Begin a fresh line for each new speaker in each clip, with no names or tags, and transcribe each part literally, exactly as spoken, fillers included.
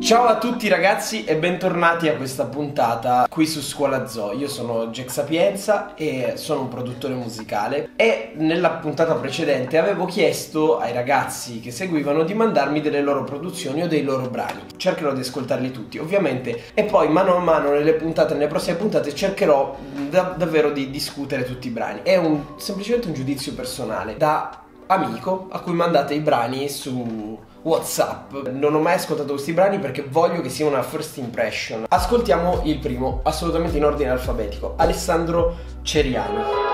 Ciao a tutti ragazzi e bentornati a questa puntata qui su Scuola Zoo. Io sono Jack Sapienza e sono un produttore musicale e nella puntata precedente avevo chiesto ai ragazzi che seguivano di mandarmi delle loro produzioni o dei loro brani. Cercherò di ascoltarli tutti ovviamente e poi mano a mano nelle puntate, nelle prossime puntate cercherò da, davvero di discutere tutti i brani. È un, semplicemente un giudizio personale da amico a cui mandate i brani su WhatsApp. Non ho mai ascoltato questi brani perché voglio che sia una first impression. Ascoltiamo il primo, assolutamente in ordine alfabetico. Alessandro Ceriani.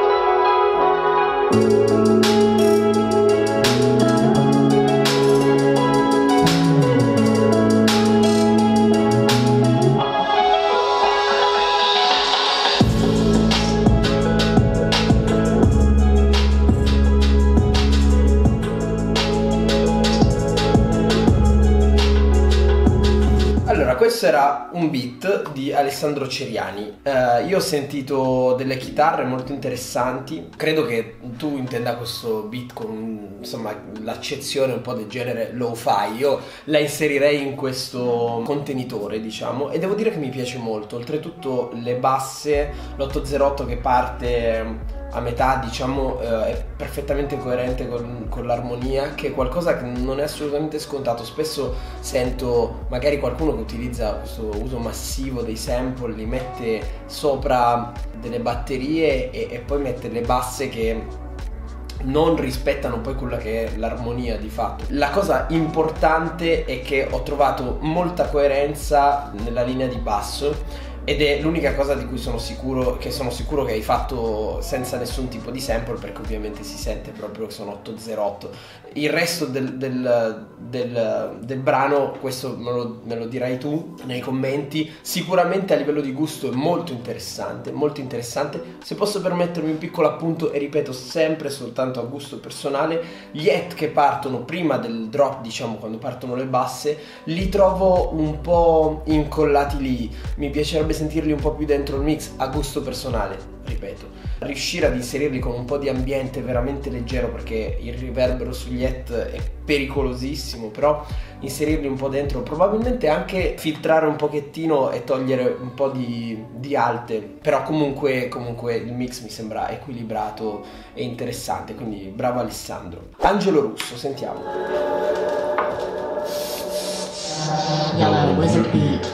Questo era un beat di Alessandro Ceriani. Uh, io ho sentito delle chitarre molto interessanti. Credo che tu intenda questo beat con, insomma, l'accezione un po' del genere lo-fi. Io la inserirei in questo contenitore, diciamo, e devo dire che mi piace molto. Oltretutto le basse, l'otto zero otto che parte a metà, diciamo, eh, è perfettamente coerente con, con l'armonia, che è qualcosa che non è assolutamente scontato. Spesso sento magari qualcuno che utilizza questo uso massivo dei sample, li mette sopra delle batterie e, e poi mette le basse che non rispettano poi quella che è l'armonia di fatto. La cosa importante è che ho trovato molta coerenza nella linea di basso ed è l'unica cosa di cui sono sicuro che sono sicuro che hai fatto senza nessun tipo di sample, perché ovviamente si sente proprio che sono otto zero otto. Il resto del, del, del, del brano, questo me lo, me lo dirai tu nei commenti. Sicuramente a livello di gusto è molto interessante, molto interessante. Se posso permettermi un piccolo appunto, e ripeto sempre soltanto a gusto personale, gli hat che partono prima del drop, diciamo quando partono le basse, li trovo un po' incollati lì. Mi piacerebbe sentirli un po' più dentro il mix, a gusto personale, ripeto. Riuscire ad inserirli con un po' di ambiente veramente leggero, perché il riverbero sugli hat è pericolosissimo, però inserirli un po' dentro, probabilmente anche filtrare un pochettino e togliere un po' di, di alte, però comunque, comunque il mix mi sembra equilibrato e interessante, quindi bravo Alessandro. Angelo Russo, sentiamo.
Yellow Wizard Beat.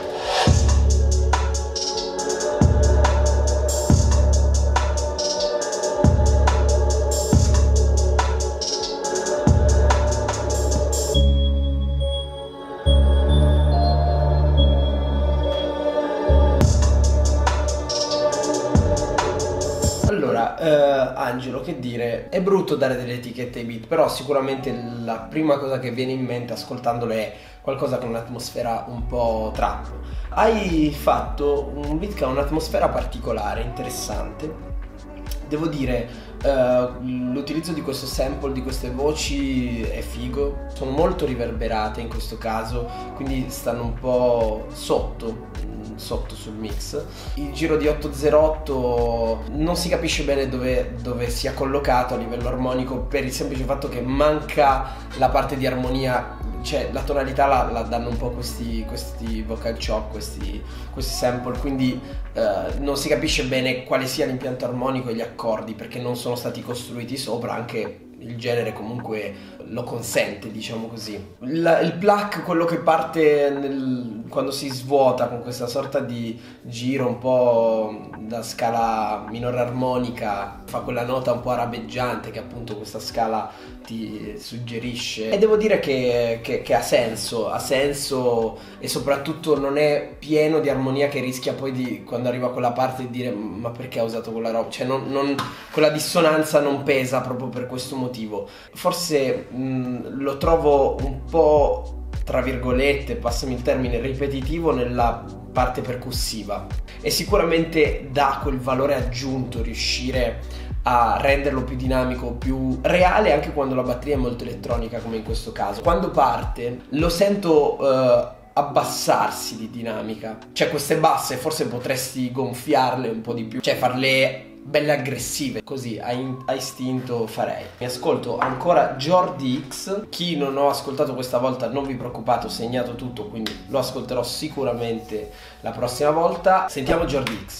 Allora, eh, Angelo, che dire, è brutto dare delle etichette ai beat, però sicuramente la prima cosa che viene in mente ascoltandolo è qualcosa con un'atmosfera un po' trap. Hai fatto un beat che ha un'atmosfera particolare, interessante. Devo dire, uh, l'utilizzo di questo sample, di queste voci è figo, sono molto riverberate in questo caso, quindi stanno un po' sotto, sotto sul mix. Il giro di otto zero otto non si capisce bene dove, dove sia collocato a livello armonico, per il semplice fatto che manca la parte di armonia, cioè la tonalità la, la danno un po' questi, questi vocal chop, questi, questi sample, quindi uh, non si capisce bene quale sia l'impianto armonico e gli accordi, perché non sono stati costruiti sopra, anche il genere comunque lo consente, diciamo così. Il, il pluck, quello che parte nel, quando si svuota con questa sorta di giro un po' da scala minore armonica, fa quella nota un po' arabeggiante che appunto questa scala ti suggerisce, e devo dire che, che, che ha senso, ha senso e soprattutto non è pieno di armonia che rischia poi di, quando arriva quella parte, di dire ma perché ha usato quella roba, cioè non, non, quella dissonanza non pesa proprio per questo motivo. Forse mh, lo trovo un po', tra virgolette, passami il termine, ripetitivo nella parte percussiva, e sicuramente dà quel valore aggiunto riuscire a renderlo più dinamico, più reale, anche quando la batteria è molto elettronica come in questo caso. Quando parte lo sento uh, abbassarsi di dinamica, cioè queste basse forse potresti gonfiarle un po' di più, cioè farle belle aggressive, così a, in- a istinto farei. Mi ascolto ancora Jordi X. Chi non ho ascoltato questa volta non vi preoccupate, ho segnato tutto, quindi lo ascolterò sicuramente la prossima volta. Sentiamo Jordi X.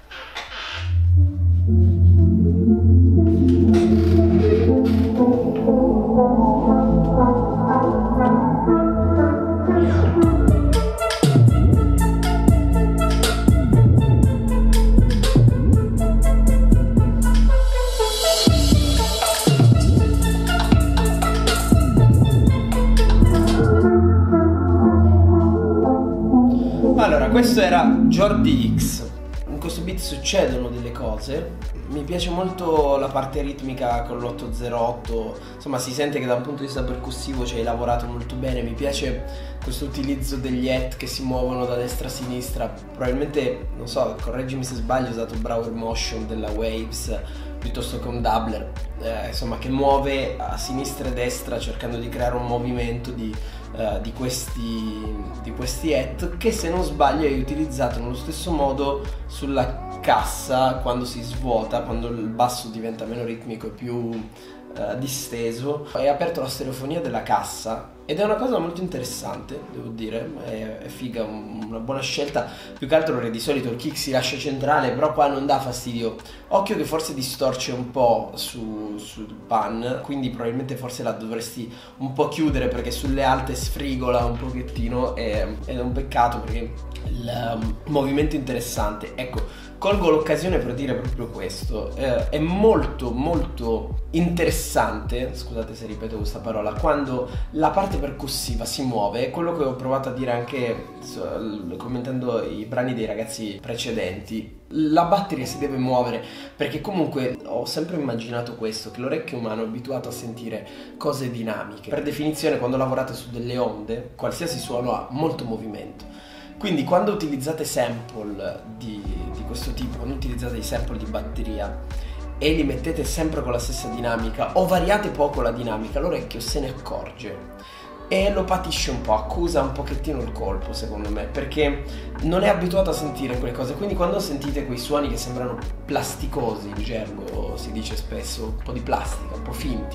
Allora, questo era Jordi X. In questo beat succedono delle cose. Mi piace molto la parte ritmica con l'otto zero otto. Insomma, si sente che da un punto di vista percussivo ci hai lavorato molto bene. Mi piace questo utilizzo degli hat che si muovono da destra a sinistra. Probabilmente, non so, correggimi se sbaglio, ho usato Brower Motion della Waves piuttosto che un doubler, eh, insomma, che muove a sinistra e destra cercando di creare un movimento di, uh, di questi di questi hat, che se non sbaglio hai utilizzato nello stesso modo sulla cassa quando si svuota, quando il basso diventa meno ritmico e più uh, disteso. Hai aperto la stereofonia della cassa ed è una cosa molto interessante, devo dire, è, è figa, un, una buona scelta. Più che altro di solito il kick si lascia centrale, però qua non dà fastidio. Occhio che forse distorce un po' su, sul pan, quindi probabilmente forse la dovresti un po' chiudere, perché sulle alte sfrigola un pochettino e, ed è un peccato, perché il um, movimento è interessante. Ecco, colgo l'occasione per dire proprio questo, eh, è molto molto interessante, scusate se ripeto questa parola, quando la parte percussiva si muove. È quello che ho provato a dire anche so, commentando i brani dei ragazzi precedenti. La batteria si deve muovere, perché comunque ho sempre immaginato questo, che l'orecchio umano è abituato a sentire cose dinamiche. Per definizione, quando lavorate su delle onde, qualsiasi suono ha molto movimento. Quindi quando utilizzate sample di, di questo tipo, quando utilizzate i sample di batteria e li mettete sempre con la stessa dinamica o variate poco la dinamica, l'orecchio se ne accorge e lo patisce un po', accusa un pochettino il colpo, secondo me, perché non è abituato a sentire quelle cose. Quindi quando sentite quei suoni che sembrano plasticosi, in gergo si dice spesso, un po' di plastica, un po' finti,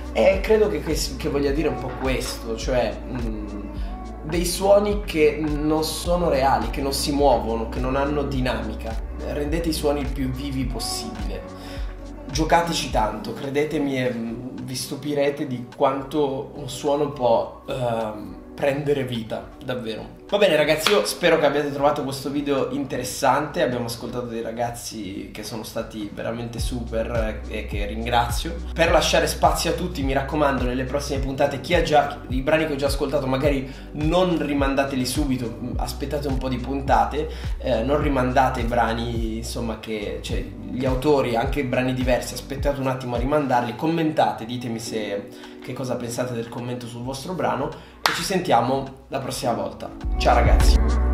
e credo che, che, che voglia dire un po' questo, cioè mh, dei suoni che non sono reali, che non si muovono, che non hanno dinamica. Rendete i suoni il più vivi possibile, giocateci tanto, credetemi, e vi stupirete di quanto un suono può uh, prendere vita, davvero. Va bene ragazzi, io spero che abbiate trovato questo video interessante. Abbiamo ascoltato dei ragazzi che sono stati veramente super e che ringrazio. Per lasciare spazio a tutti, mi raccomando, nelle prossime puntate, chi ha già i brani che ho già ascoltato, magari non rimandateli subito, aspettate un po' di puntate, eh, non rimandate i brani, insomma, che cioè gli autori, anche brani diversi, aspettate un attimo a rimandarli, commentate, ditemi se che cosa pensate del commento sul vostro brano e ci sentiamo la prossima volta. Ciao ragazzi.